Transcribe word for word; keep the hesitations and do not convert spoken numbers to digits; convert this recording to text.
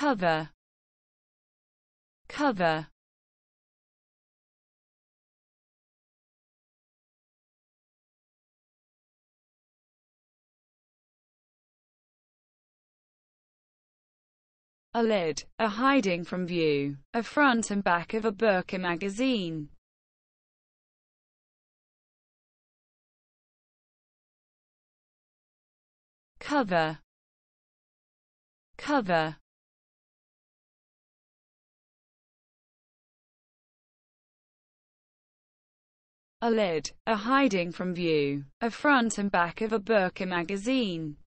cover, cover, a lid, a hiding from view, a front and back of a book, a magazine. Cover, cover, a lid, a hiding from view, a front and back of a book, a magazine.